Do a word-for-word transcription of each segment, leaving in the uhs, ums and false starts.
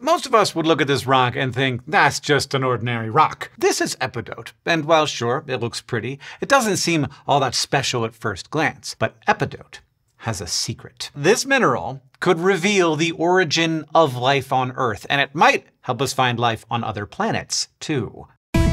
most of us would look at this rock and think, that's just an ordinary rock. This is Epidote, and while sure, it looks pretty, it doesn't seem all that special at first glance. But Epidote has a secret. This mineral could reveal the origin of life on Earth, and it might help us find life on other planets, too.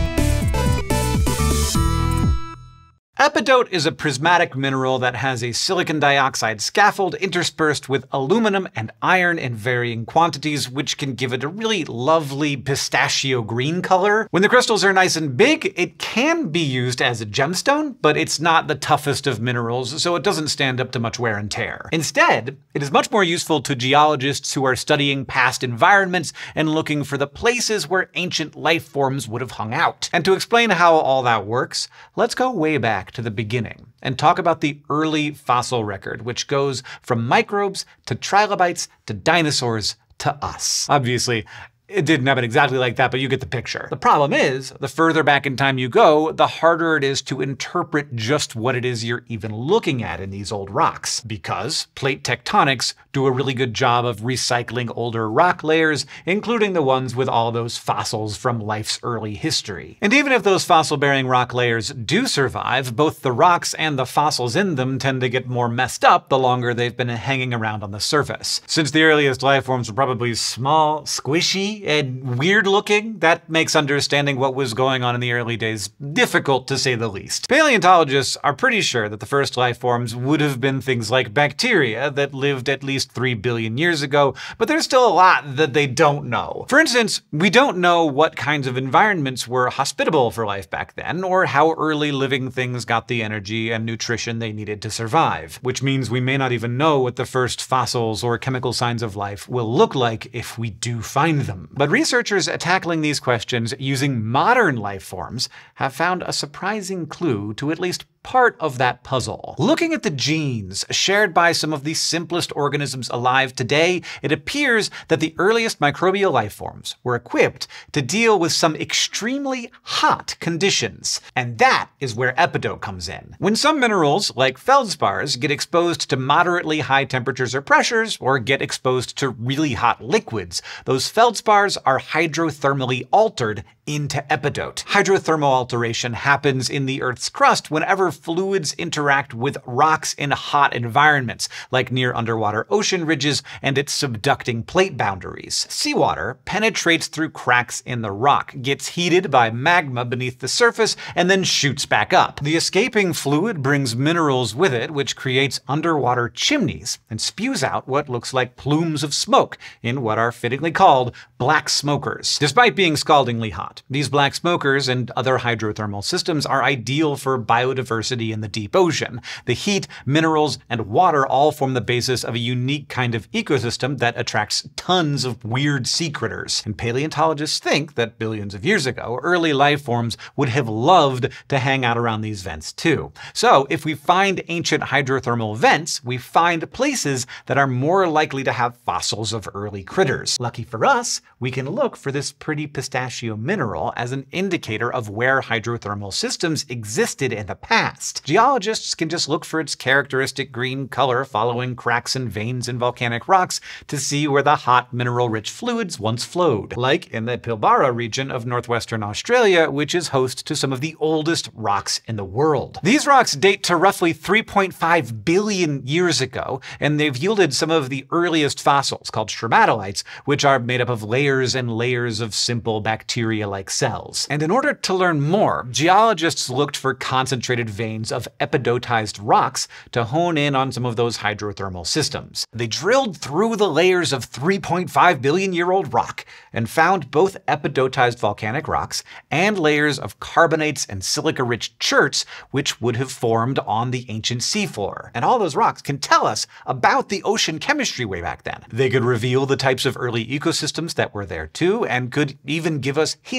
Epidote is a prismatic mineral that has a silicon dioxide scaffold interspersed with aluminum and iron in varying quantities, which can give it a really lovely pistachio green color. When the crystals are nice and big, it can be used as a gemstone, but it's not the toughest of minerals, so it doesn't stand up to much wear and tear. Instead, it is much more useful to geologists who are studying past environments and looking for the places where ancient life forms would have hung out. And to explain how all that works, let's go way back to the beginning and talk about the early fossil record, which goes from microbes to trilobites to dinosaurs to us. Obviously, it didn't happen exactly like that, but you get the picture. The problem is, the further back in time you go, the harder it is to interpret just what it is you're even looking at in these old rocks. Because plate tectonics do a really good job of recycling older rock layers, including the ones with all those fossils from life's early history. And even if those fossil-bearing rock layers do survive, both the rocks and the fossils in them tend to get more messed up the longer they've been hanging around on the surface. Since the earliest life forms were probably small, squishy, and weird-looking, that makes understanding what was going on in the early days difficult, to say the least. Paleontologists are pretty sure that the first life forms would have been things like bacteria that lived at least three billion years ago, but there's still a lot that they don't know. For instance, we don't know what kinds of environments were hospitable for life back then, or how early living things got the energy and nutrition they needed to survive, which means we may not even know what the first fossils or chemical signs of life will look like if we do find them. But researchers tackling these questions using modern life forms have found a surprising clue to at least part of that puzzle. Looking at the genes shared by some of the simplest organisms alive today, it appears that the earliest microbial life forms were equipped to deal with some extremely hot conditions. And that is where Epidote comes in. When some minerals, like feldspars, get exposed to moderately high temperatures or pressures, or get exposed to really hot liquids, those feldspars are hydrothermally altered into Epidote. Hydrothermal alteration happens in the Earth's crust whenever fluids interact with rocks in hot environments, like near underwater ocean ridges and its subducting plate boundaries. Seawater penetrates through cracks in the rock, gets heated by magma beneath the surface, and then shoots back up. The escaping fluid brings minerals with it, which creates underwater chimneys and spews out what looks like plumes of smoke in what are fittingly called black smokers. Despite being scaldingly hot, these black smokers and other hydrothermal systems are ideal for biodiversity in the deep ocean. The heat, minerals, and water all form the basis of a unique kind of ecosystem that attracts tons of weird sea critters. And paleontologists think that billions of years ago, early life forms would have loved to hang out around these vents too. So if we find ancient hydrothermal vents, we find places that are more likely to have fossils of early critters. Lucky for us, we can look for this pretty pistachio mineral as an indicator of where hydrothermal systems existed in the past. Geologists can just look for its characteristic green color following cracks and veins in volcanic rocks to see where the hot mineral-rich fluids once flowed, like in the Pilbara region of northwestern Australia, which is host to some of the oldest rocks in the world. These rocks date to roughly three point five billion years ago, and they've yielded some of the earliest fossils, called stromatolites, which are made up of layers and layers of simple bacteria-like cells. And in order to learn more, geologists looked for concentrated veins of epidotized rocks to hone in on some of those hydrothermal systems. They drilled through the layers of three point five billion year old rock and found both epidotized volcanic rocks and layers of carbonates and silica-rich cherts, which would have formed on the ancient seafloor. And all those rocks can tell us about the ocean chemistry way back then. They could reveal the types of early ecosystems that were there too, and could even give us hints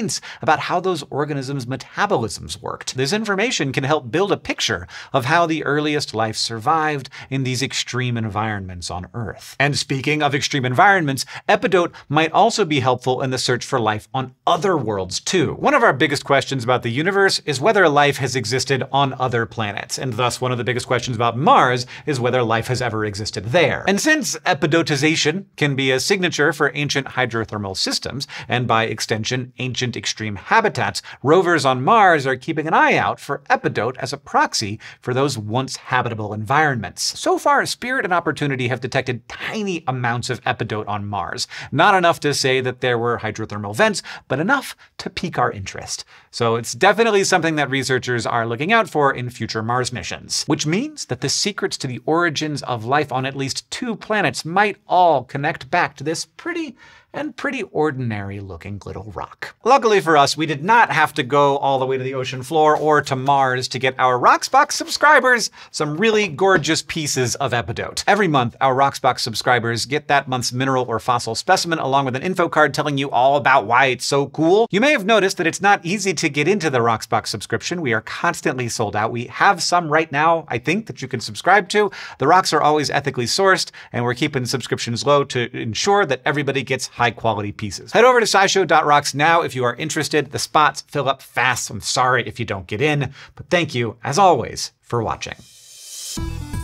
hints about how those organisms' metabolisms worked. This information can help build a picture of how the earliest life survived in these extreme environments on Earth. And speaking of extreme environments, Epidote might also be helpful in the search for life on other worlds too. One of our biggest questions about the universe is whether life has existed on other planets, and thus one of the biggest questions about Mars is whether life has ever existed there. And since epidotization can be a signature for ancient hydrothermal systems, and by extension ancient extreme habitats, rovers on Mars are keeping an eye out for Epidote as a proxy for those once habitable environments. So far, Spirit and Opportunity have detected tiny amounts of Epidote on Mars. Not enough to say that there were hydrothermal vents, but enough to pique our interest. So it's definitely something that researchers are looking out for in future Mars missions. Which means that the secrets to the origins of life on at least two planets might all connect back to this pretty and pretty ordinary-looking little rock. Luckily for us, we did not have to go all the way to the ocean floor or to Mars to get our Roxbox subscribers some really gorgeous pieces of Epidote. Every month, our Roxbox subscribers get that month's mineral or fossil specimen along with an info card telling you all about why it's so cool. You may have noticed that it's not easy to get into the Roxbox subscription. We are constantly sold out. We have some right now, I think, that you can subscribe to. The rocks are always ethically sourced, and we're keeping subscriptions low to ensure that everybody gets high-quality pieces. Head over to sci show dot rocks now if you are interested. The spots fill up fast. I'm sorry if you don't get in, but thank you, as always, for watching.